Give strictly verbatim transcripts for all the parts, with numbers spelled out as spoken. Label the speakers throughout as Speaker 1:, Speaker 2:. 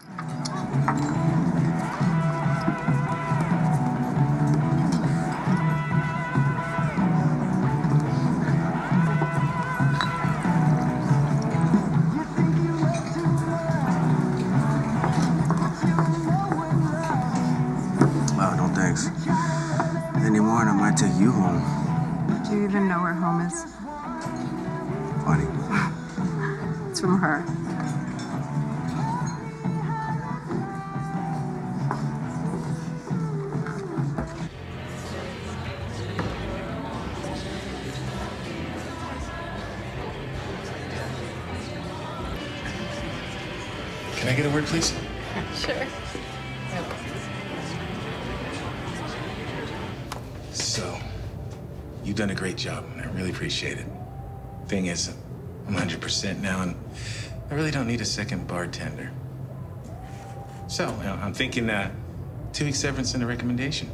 Speaker 1: Oh, no thanks. Any more and I might take you home.
Speaker 2: Do you even know where home is?
Speaker 1: Funny.
Speaker 2: It's from her.
Speaker 3: Can I get a word, please?
Speaker 2: Sure.
Speaker 3: So, you've done a great job, and I really appreciate it. Thing is, I'm one hundred percent now, and I really don't need a second bartender. So, you know, I'm thinking uh, two weeks severance and a recommendation.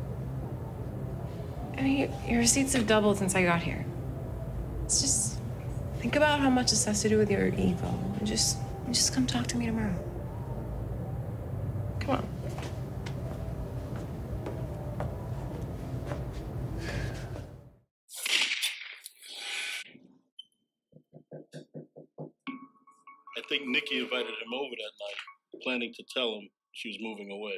Speaker 4: I mean, your receipts have doubled since I got here. It's just, think about how much this has to do with your ego. And just, just come talk to me tomorrow. Come on.
Speaker 5: I think Nikki invited him over that night, planning to tell him she was moving away.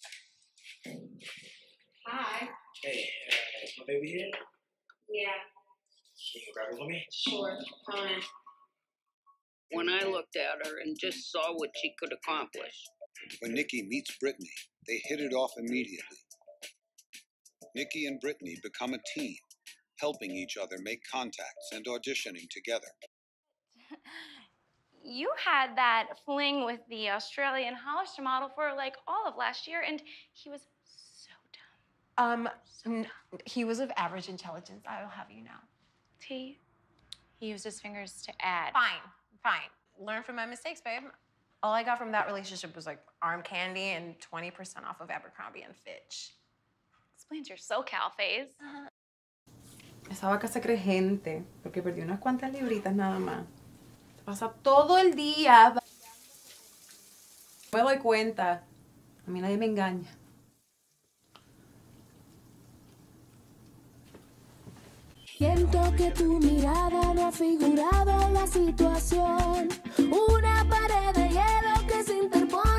Speaker 6: Hi.
Speaker 7: Hey, uh, is my baby here?
Speaker 6: Yeah.
Speaker 7: Can you grab her for me?
Speaker 6: Sure. Coming.
Speaker 8: When I looked at her and just saw what she could accomplish.
Speaker 9: When Nikki meets Brittany, they hit it off immediately. Nikki and Brittany become a team, helping each other make contacts and auditioning together.
Speaker 10: You had that fling with the Australian Hollister model for like all of last year, and he was so dumb.
Speaker 11: Um, so dumb. He was of average intelligence, I'll have you know.
Speaker 10: T, he used his fingers to add.
Speaker 11: Fine, fine. Learn from my mistakes, babe. All I got from that relationship was like arm candy and twenty percent off of Abercrombie and Fitch.
Speaker 10: Explains your SoCal phase.
Speaker 2: Esa vaca se cree gente, porque perdió unas cuantas libritas nada más. Se pasa todo el día. Me doy cuenta. A mí nadie me engaña.
Speaker 12: Siento que tu mirada no ha figurado en la situación. Una pared de hielo que se interpone.